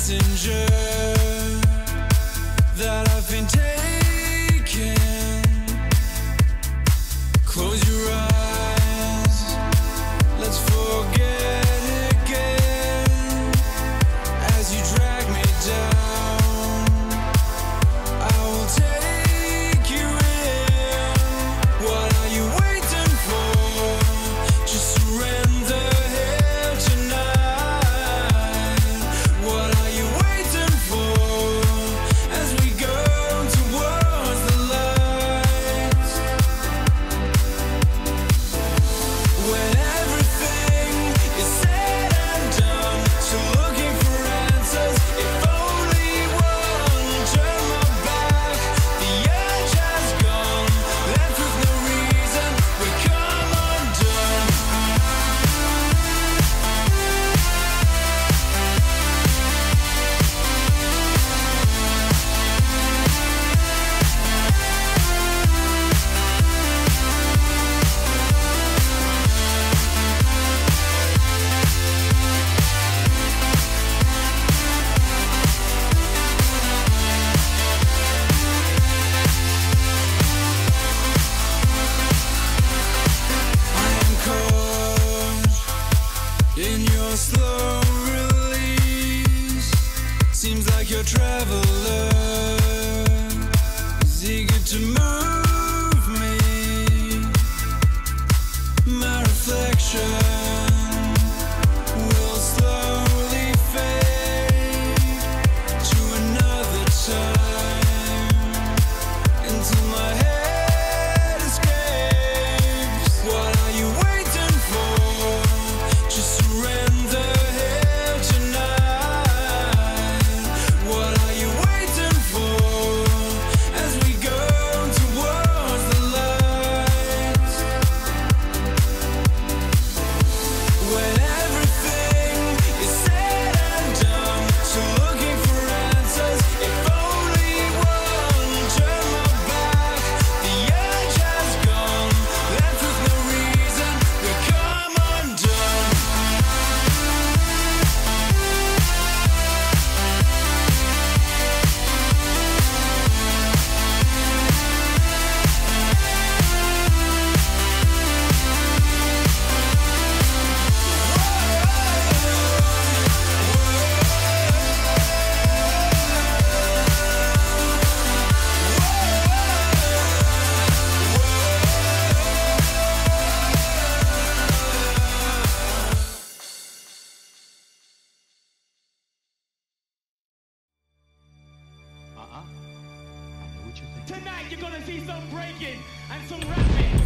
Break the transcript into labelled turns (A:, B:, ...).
A: messenger that I've been taking. Close your eyes, let's forget again. As you drag me down, I will take you in. What are you waiting for? Just surrender here tonight. What are you waiting for? As we go towards the lights. When everything is said and done, so looking for answers. If only one turn my back, the edge has gone. Left with no reason, we come undone. I am caught in your slow release. Seems like your traveler is eager to move me. My reflection will slowly fade to another time until my head escapes. What are you waiting for? Just surrender here tonight. What are you waiting for? As we go towards the lights. When everything is said and done, so looking for answers. If only one turn my back, the edge has gone. Left with no reason, we come undone.
B: I know what you think. Tonight you're gonna see some breaking and some rapping.